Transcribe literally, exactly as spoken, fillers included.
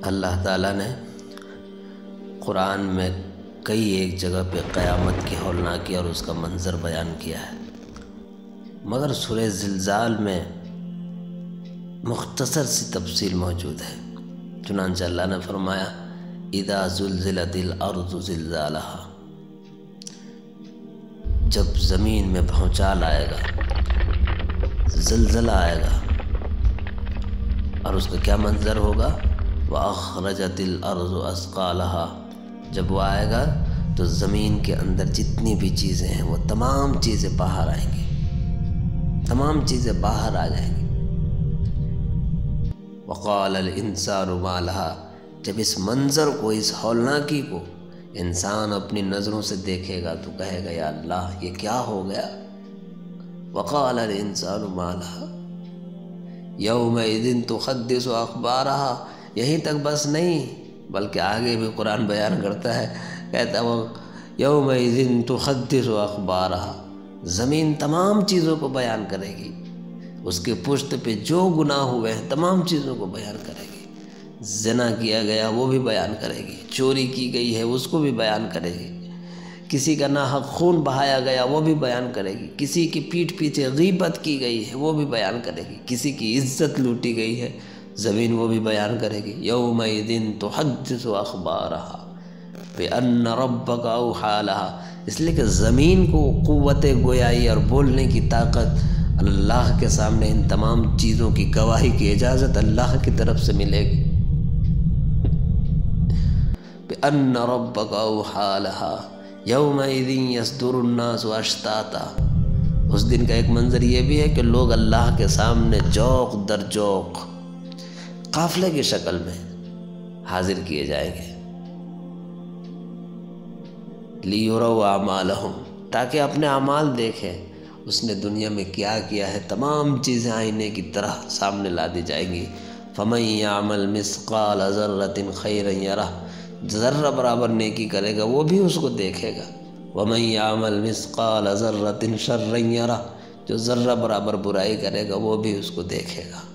اللہ تعالیٰ نے قرآن میں کئی ایک جگہ پہ قیامت کی ہولناکی اور اس کا منظر بیان کیا ہے، مگر سورہ زلزال میں مختصر سی تفصیل موجود ہے۔ چنانچہ اللہ نے فرمایا اذا زلزلت الارض زلزالہا، جب زمین میں بھونچال آئے گا، زلزلہ آئے گا، اور اس کا کیا منظر ہوگا؟ وَأَخْرَجَتِ الْأَرْضُ أَثْقَالَهَا، جب وہ آئے گا تو زمین کے اندر جتنی بھی چیزیں ہیں وہ تمام چیزیں باہر آئیں گی، تمام چیزیں باہر آ جائیں گی۔ وَقَالَ الْإِنسَانُ مَا لَهَا، جب اس منظر کو، اس ہولناکی کو انسان اپنی نظروں سے دیکھے گا تو کہے گا یا اللہ یہ کیا ہو گیا۔ وَقَالَ الْإِنسَانُ مَا لَهَا يَوْمَئِذٍ تُحَدِّثُ أَخْبَارَهَا، یہیں تک بس نہیں بلکہ آگے بھی قرآن بیان کرتا ہے، کہتا ہے وہ یومئذ تحدث اخبارها، زمین تمام چیزوں کو بیان کرے گی، اس کے پشت پہ جو گناہ ہوئے ہیں تمام چیزوں کو بیان کرے گی، زنا کیا گیا وہ بھی بیان کرے گی، چوری کی گئی ہے اس کو بھی بیان کرے گی، کسی کا ناحق خون بہایا گیا وہ بھی بیان کرے گی، کسی کی پیٹھ پیچھے غیبت کی گئی ہے وہ بھی بیان کرے گی، کسی کی عزت لوٹی گئی ہے زمین وہ بھی بیان کرے گی۔ یومئذ تحدث اخبارہا بأن ربک اوحی لہا، اس لیے کہ زمین کو قوت گویائی اور بولنے کی طاقت اللہ کے سامنے ان تمام چیزوں کی گواہی کی اجازت اللہ کی طرف سے ملے گی۔ بأن ربک اوحی لہا یومئذ یصدر الناس اشتاتا، اس دن کا ایک منظر یہ بھی ہے کہ لوگ اللہ کے سامنے جوق در جوق قافلے کی شکل میں حاضر کیے جائیں گے، لِيُرَوْا أَعْمَالَهُمْ، تاکہ اپنے اعمال دیکھیں اس نے دنیا میں کیا کیا ہے، تمام چیزیں آئینے کی طرح سامنے لا دی جائیں گی۔ فَمَن يَعْمَلْ مِثْقَالَ ذَرَّةٍ خَيْرًا يَرَهُ، ذرہ برابر نیکی کرے گا وہ بھی اس کو دیکھے گا، وَمَن يَعْمَلْ مِثْقَالَ ذَرَّةٍ شَرًّا يَرَهُ، جو ذرہ برابر برائی کرے گا وہ بھی اس کو دیکھے گا۔